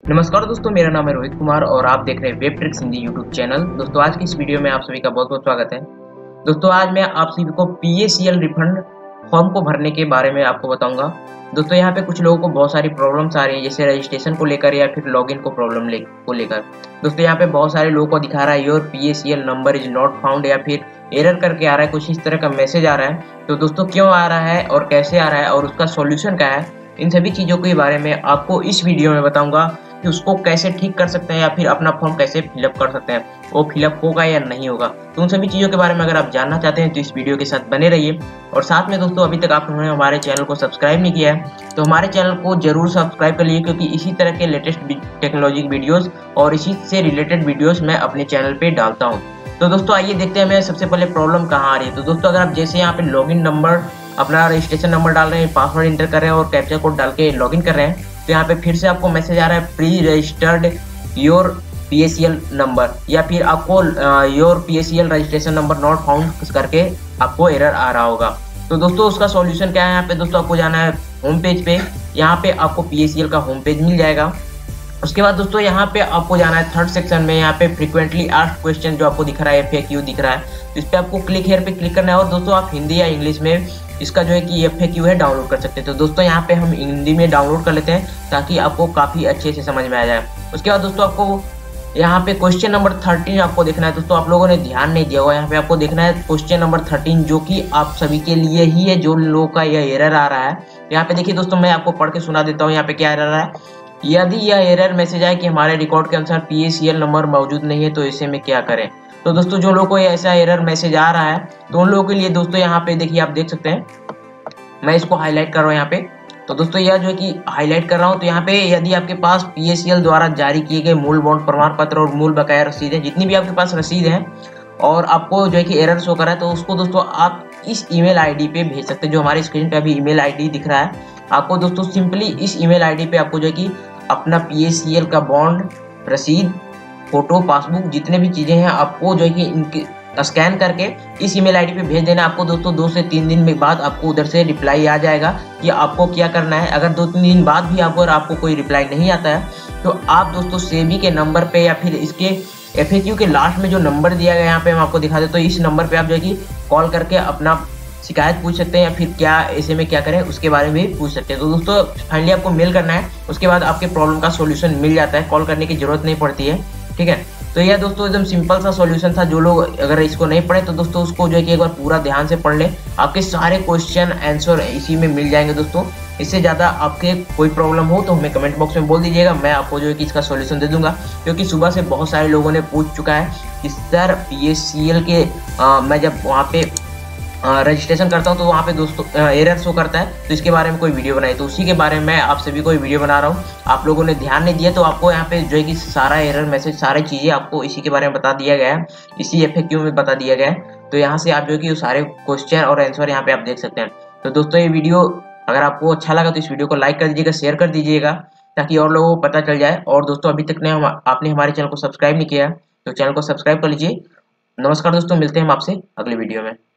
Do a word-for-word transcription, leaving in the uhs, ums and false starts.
नमस्कार दोस्तों, मेरा नाम है रोहित कुमार और आप देख रहे हैं web tricks Hindi YouTube channel. दोस्तों आज की इस वीडियो में आप सभी का बहुत बहुत स्वागत है। दोस्तों आज मैं आप सभी को P A C L refund form को भरने के बारे में आपको बताऊंगा। दोस्तों यहाँ पे कुछ लोगों को बहुत सारी प्रॉब्लम्स आ रही है, जैसे रजिस्ट्रेशन को लेकर या फिर लॉगिन को प्रॉब्लम ले, को लेकर। दोस्तों यहाँ पे बहुत सारे लोगों को दिखा रहा है your P A C L number is not found या फिर एरर करके आ रहा है, कुछ इस तरह का मैसेज आ रहा है। तो दोस्तों क्यों आ रहा है और कैसे आ रहा है और उसका सॉल्यूशन क्या है, इन सभी चीज़ों के बारे में आपको इस वीडियो में बताऊंगा कि उसको कैसे ठीक कर सकते हैं या फिर अपना फॉर्म कैसे फिलअप कर सकते हैं, वो फिलअप होगा या नहीं होगा। तो उन सभी चीज़ों के बारे में अगर आप जानना चाहते हैं तो इस वीडियो के साथ बने रहिए। और साथ में दोस्तों अभी तक आपने हमारे चैनल को सब्सक्राइब नहीं किया है तो हमारे चैनल को जरूर सब्सक्राइब कर लीजिए, क्योंकि इसी तरह के लेटेस्ट टेक्नोलॉजी वीडियोज़ और इसी से रिलेटेड वीडियोज़ मैं अपने चैनल पर डालता हूँ। तो दोस्तों आइए देखते हैं हमें सबसे पहले प्रॉब्लम कहाँ आ रही है। तो दोस्तों अगर आप जैसे यहाँ पे लॉगिन नंबर, अपना रजिस्ट्रेशन नंबर डाल रहे हैं, पासवर्ड इंटर कर रहे हैं और कैप्चा कोड डाल के लॉगिन कर रहे हैं, तो यहाँ पे फिर से आपको मैसेज आ रहा है pre registered your P A C L number, या फिर आपको your P A C L registration number not found करके आपको एरर आ रहा होगा। तो दोस्तों उसका सॉल्यूशन क्या है, यहाँ पे दोस्तों आपको जाना है होम पेज पे। यहाँ पे आपको पी ए सी एल का होम पेज मिल जाएगा। उसके बाद दोस्तों यहाँ पे आपको जाना है थर्ड सेक्शन में, यहाँ पे फ्रीक्वेंटली आस्क्ड क्वेश्चन जो आपको दिख रहा है एफ ए क्यू दिख रहा है, तो इस पे आपको क्लिक हेयर पे क्लिक करना है। और दोस्तों आप हिंदी या इंग्लिश में इसका जो है कि एफ ए क्यू है डाउनलोड कर सकते हैं। तो दोस्तों यहाँ पे हम हिंदी में डाउनलोड कर लेते हैं ताकि आपको काफ़ी अच्छे से समझ में आ जाए। उसके बाद दोस्तों आपको यहाँ पे क्वेश्चन नंबर थर्टीन आपको देखना है। दोस्तों आप लोगों ने ध्यान नहीं दिया होगा, यहाँ पे आपको देखना है क्वेश्चन नंबर थर्टीन, जो कि आप सभी के लिए ही है जो लोगों का यह एरर आ रहा है। यहाँ पे देखिए दोस्तों, मैं आपको पढ़ के सुना देता हूँ यहाँ पे क्या एरर है। यदि यह एरर मैसेज आए कि हमारे रिकॉर्ड के अनुसार P A C L number मौजूद नहीं है तो ऐसे में क्या करें। तो दोस्तों जो लोगों को ऐसा एरर मैसेज आ रहा है तो उन लोगों के लिए दोस्तों यहाँ पे देखिए, आप देख सकते हैं मैं इसको हाईलाइट कर रहा हूँ यहाँ पे। तो दोस्तों यह जो है कि हाईलाइट कर रहा हूँ, तो यहाँ पे यदि आपके पास पी ए सी एल द्वारा जारी किए गए मूल बॉन्ड प्रमाण पत्र और मूल बकाया रसीद है, जितनी भी आपके पास रसीद है और आपको जो है कि एरर शो कर रहा है, तो उसको दोस्तों आप इस ईमेल आईडी पे भेज सकते हैं। जो हमारी स्क्रीन पे अभी ईमेल आईडी दिख रहा है आपको दोस्तों, सिंपली इस ईमेल आईडी पे आपको जो है कि अपना पी ए सी एल का बॉन्ड, रसीद, फोटो, पासबुक, जितने भी चीज़ें हैं आपको जो है कि इनके स्कैन करके इस ईमेल आईडी पे भेज देना। आपको दोस्तों दो से तीन दिन में बाद आपको उधर से रिप्लाई आ जाएगा कि आपको क्या करना है। अगर दो तीन दिन बाद भी आपको आपको कोई रिप्लाई नहीं आता है तो आप दोस्तों सेबी के नंबर पे या फिर इसके एफ ए क्यू के लास्ट में जो नंबर दिया गया यहाँ पे हम आपको दिखा दें, तो इस नंबर पे आप जो है कि कॉल करके अपना शिकायत पूछ सकते हैं या फिर क्या ऐसे में क्या करें उसके बारे में भी पूछ सकते हैं। तो दोस्तों फाइनली आपको मेल करना है, उसके बाद आपके प्रॉब्लम का सॉल्यूशन मिल जाता है, कॉल करने की जरूरत नहीं पड़ती है। ठीक है, तो यह दोस्तों एकदम सिंपल सा सॉल्यूशन था। जो लोग अगर इसको नहीं पढ़े तो दोस्तों उसको जो है कि एक बार पूरा ध्यान से पढ़ ले, आपके सारे क्वेश्चन आंसर इसी में मिल जाएंगे दोस्तों। इससे ज़्यादा आपके कोई प्रॉब्लम हो तो हमें कमेंट बॉक्स में बोल दीजिएगा, मैं आपको जो है कि इसका सॉल्यूशन दे दूंगा। क्योंकि सुबह से बहुत सारे लोगों ने पूछ चुका है कि sir P A C L के आ, मैं जब वहाँ पे रजिस्ट्रेशन करता हूँ तो वहाँ पे दोस्तों एरर शो करता है, तो इसके बारे में कोई वीडियो बनाई, तो उसी के बारे में आप सभी को वीडियो बना रहा हूँ। आप लोगों ने ध्यान नहीं दिया तो आपको यहाँ पे जो है कि सारा एरर मैसेज, सारी चीज़ें आपको इसी के बारे में बता दिया गया है, इसी एफ ए क्यू में बता दिया गया है। तो यहाँ से आप जो है कि सारे क्वेश्चन और आंसर यहाँ पे आप देख सकते हैं। तो दोस्तों ये वीडियो अगर आपको अच्छा लगा तो इस वीडियो को लाइक कर दीजिएगा, शेयर कर दीजिएगा ताकि और लोगों को पता चल जाए। और दोस्तों अभी तक ने हम आपने हमारे चैनल को सब्सक्राइब नहीं किया तो चैनल को सब्सक्राइब कर लीजिए। नमस्कार दोस्तों, मिलते हैं हम आपसे अगले वीडियो में।